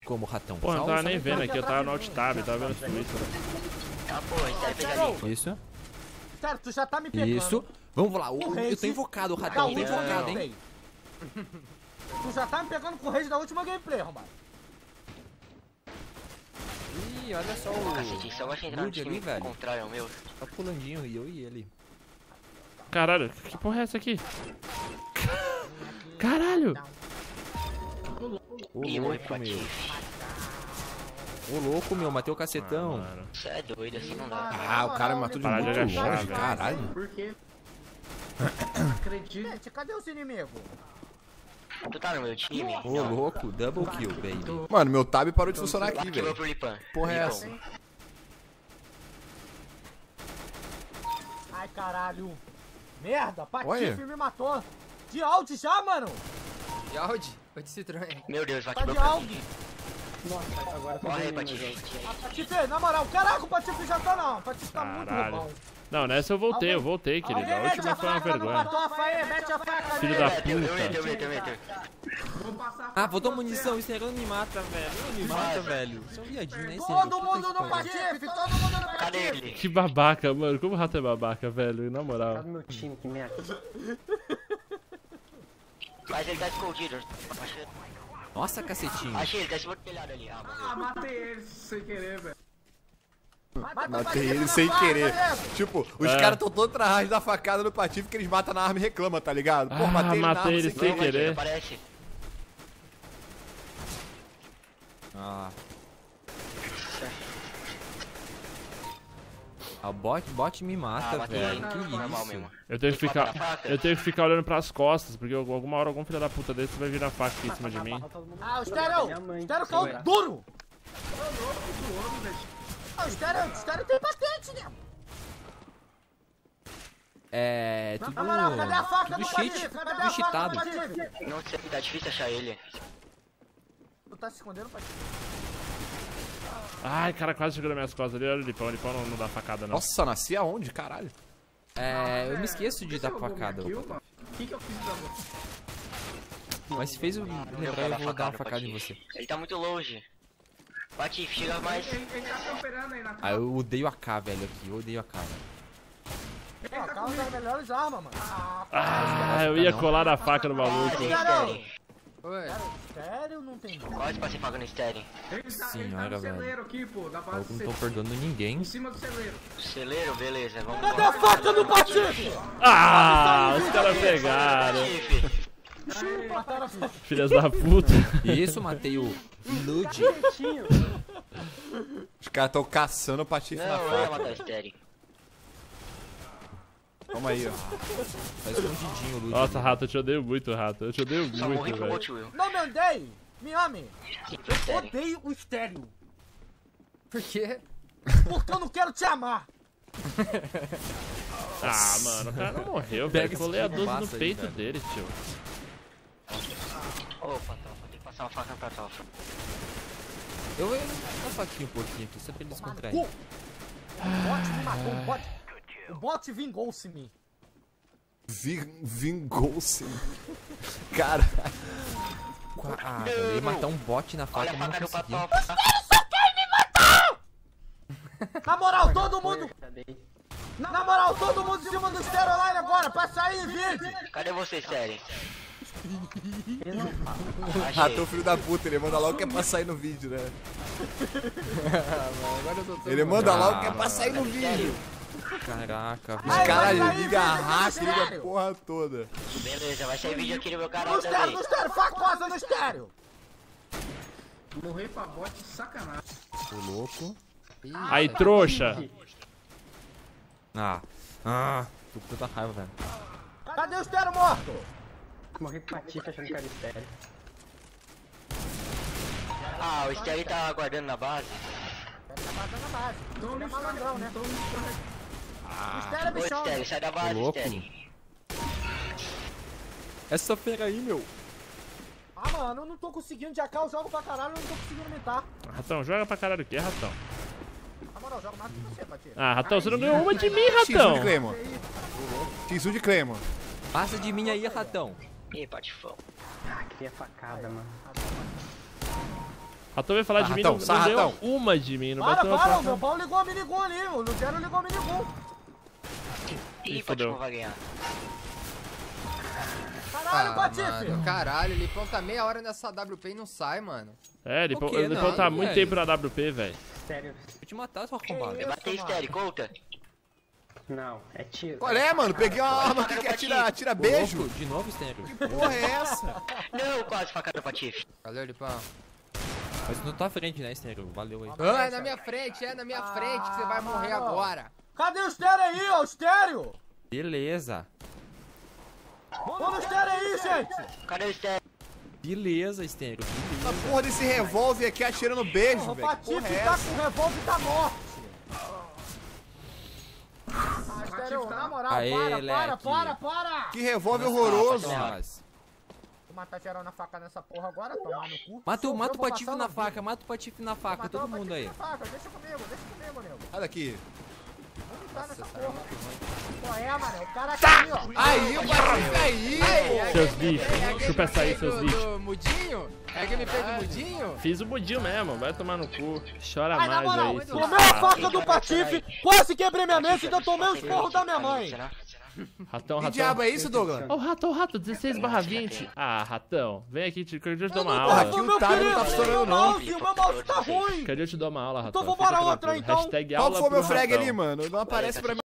Como, ratão? Porra, não tava nem vendo aqui, eu tava no alt tab, tava vendo os tweets. Ah, porra, Estéreo fez ali. Isso. Sério, tu já tá me pegando. Isso. Vamos lá, eu tô invocado, o ratão, tô invocado, hein? Tu já tá me pegando com o rage da última gameplay, arrombado. Ih, olha só o... Cacete, só gosta de entrar no Lude ali, time velho. contrário ao meu. Tá pulandinho, eu e ele. Caralho, que porra é essa aqui? Caralho! Ô Ih, morri louco, pro meu. Patife. Ô louco, meu, matei o Ah, cacetão. mano. Você é doido, assim não dá. Ah, o cara me matou de Para de muito agachar, longe, velho. caralho. Por quê? Acredito. Gente, cadê os inimigos? Tu tá no meu time? Ô louco, double kill, baby. Mano, meu tab parou de funcionar aqui, Ativou velho. pro Lipan. Porra é Lipão. essa? Ai, caralho. Merda, Olha. Patife me matou. De alt já, mano? De Audi? Ou de Citroën? Meu Deus, vai Tá quebrar de pra alt. mim. Nossa, agora tá Morre aí, doendo, Patife. gente. Patife, na moral, caraca, o Patife já tá não. O Patife tá muito Caralho. roubão. Não, nessa eu voltei, querido. A Alguém mete última a foi uma faca no vergonha. patofa aí, mete a faca Filho nele. da Eu puta. meto. Vou passar Ah, botou munição, esse negócio não me mata, velho. Não me mata, velho. Você é um viadinho, né? Esse Todo mundo no Patife, todo mundo no Cadê Patife. ele? Que babaca, mano. Como o rato é babaca, velho. Na moral. Tá no meu time, que merda. Mas ele tá escondido. Nossa, cacetinho. Achei ele, tá se telhado ali. Ah, morreu. Ah, matei ele sem querer, velho. Matei ele sem querer. Tipo, os É. caras tão todo tryhard da facada no Patife que eles matam na arma e reclamam, tá ligado? Pô, matei ele na arma matei ele sem sem querer. querer. Aparece. Ah. A bot me mata, matei velho. ele. Que Normal isso? mesmo. Eu tenho que Matar ficar. a faca? Eu tenho que ficar olhando pras costas, porque alguma hora algum filho da puta desse vai virar faca aqui em cima de mim. Ah, o Estéreo caiu duro. Ah, o Estéreo tem patente, né? É. Tudo. Na moral, cadê a faca Tudo do cheat. Patife? Cadê Tudo a faca cheatado. do Patife? Não sei, tá difícil achar ele. Tu tá se escondendo, Patife? Ai, cara, quase chegou nas minhas costas ali. Olha o Lipão não dá facada, não. Nossa, nasci aonde, caralho? É. Eu me esqueço de dar facada. O que eu fiz pra você? Mas se fez eu lembrar, eu vou dar uma facada em você. Ele tá muito longe. Patife, chega mais. Ele tá camperando aí na Ah, casa. eu odeio AK, velho, aqui. Eu odeio AK, velho. Pô, a Carlos é das melhores armas, mano. Ah, eu ia colar a faca no maluco. Tem Estéreo. Steren. Oi. Sério, não tem não. Quase passei faca no Steren. Ele tá Senhora, no velho. celeiro aqui, pô, da Eu base não C. tô perdoando ninguém. Em cima do celeiro. Celeiro, beleza, vamos Cadê a faca do Patife? Ah, os caras pegaram. Patife. Mataram a faca. Filhas da puta. Isso, matei o Lude. Os caras tão caçando o Patife na Não, eu ia faca. matar o Steren. Toma aí, ó. Tá escondidinho o Lude. Nossa, ali. rato, eu te odeio muito, rato. Eu te odeio Só morri muito, pro velho. Hot Wheel. Não me andei. Me ame. Sim, pro Steren. Odeio o Estéreo. Por quê? Porque eu não quero te amar. Ah, mano, o cara não morreu, Pega velho. esse Colei a 12 no fumaça aí, peito velho. dele, tio. Ô, Patofa, tem que passar uma faca no Patofa. Eu vou dar faquinha um pouquinho aqui, só pra ele descontrair. O bot me matou. O bot vingou-se-me. Vingou-se. Cara, Ah, velho, eu ia matar um bot na Olha faca, a mas faca não do consegui. Patofa. Na moral, todo mundo... Na moral, todo mundo em cima do Estéreo Online agora, pra sair em vídeo. Cadê você, Steren? ratou filho da puta, ele manda logo que é pra sair no vídeo, né? Agora eu tô todo Ele manda Ah, logo que é pra sair no vídeo. Caraca, Os velho. Ai, caras vai sair ligam a vídeo, hack, ligam a sério? porra toda. Beleza, vai sair vídeo aqui no meu No canal Estéreo, também. no Estéreo, facosa no Estéreo. Morrer pra bot, sacanagem. Tô louco. Aí, trouxa. Tô com tanta raiva, velho. Cadê o Estéreo morto? Morri pro Patife achando que era estéreo. Ah, o Steren tá aguardando na base. Tá matando a base. Tô Ele é no malandrão, né? O Estéreo é Ô, bichão. Steren, sai da Tô base, louco. Steren. Essa feira aí, meu. Ah, mano, eu não tô conseguindo de AK, eu jogo pra caralho, eu não tô conseguindo imitar. Ratão, joga pra caralho o quê, ratão? Na moral, eu jogo mais que você, Patife. Ah, ratão, você não ganhou uma de mim, X1 ratão. de Claymore. X1 de Claymore. Passa de mim aí, ratão. Ih, patifão. Ah, queria facada, mano. Ratão veio falar de mim, Ratão, não sai, deu Ratão. uma de mim. Não vai Para, tomar o meu pau ligou a minigun ali, o Lugero ligou a minigun. Ih, fodeu. Patife vai ganhar. Caralho, Patife. Mano, caralho, o Lipão tá meia hora nessa WP e não sai, mano. É, ele O quê? tá Não, muito velho. tempo na WP, velho. Sério. Vou te matar, sua arrombada. Eu matei estéreo, conta. Não, é tiro. Qual é, mano? Peguei uma arma aqui que atira beijo. Louco, de novo, estéreo. Que porra é essa? Não, quase facada Patife. Valeu, Lipão. Mas na tua frente, né, estéreo? Valeu aí. Ah, é na minha frente que você vai morrer mano. agora. Cadê o estéreo aí, ó? O estéreo? Beleza. Vamos no estéreo aí, gente. Cadê o estéreo? Beleza, estéreo. Essa porra desse revólver aqui atirando beijo, O velho. Que porra Patife é tá essa? com o revólver e tá morte. Ah, estéreo, na moral, Aê, para. Que revólver horroroso. Nossa. Vou matar geral na faca nessa porra agora, tomar no cu. Mata o Vou Patife passar na no faca, vídeo. mata o Patife na Vou faca, matar todo o mundo Patife aí. na faca. Deixa comigo, nego. Sai daqui. Vamos lutar nessa porra. Qual é, mano? O cara aqui, ó. Aí, o Patife aí, pô. Seus bichos. Chupa essa aí, seus bichos. Do mudinho? É gameplay do mudinho? Fiz o mudinho mesmo, vai tomar no cu. Chora Ai, na mais moral, aí, seus tomei a faca do Patife, quase quebrei minha mesa e ainda tomei os porros da minha mãe. Ratão, Que ratão. diabo é isso, Douglas? Ô, rato, 16/20. Ah, ratão, vem aqui, que eu te dou uma Porra, aula. aqui o time não tá funcionando, não. O meu mouse tá ruim. Que eu te dou uma aula, ratão. Então vambora Fica outra, tranquilo. então. Hashtag Qual aula que foi pro meu frag ratão. ali, mano? Não aparece pra mim.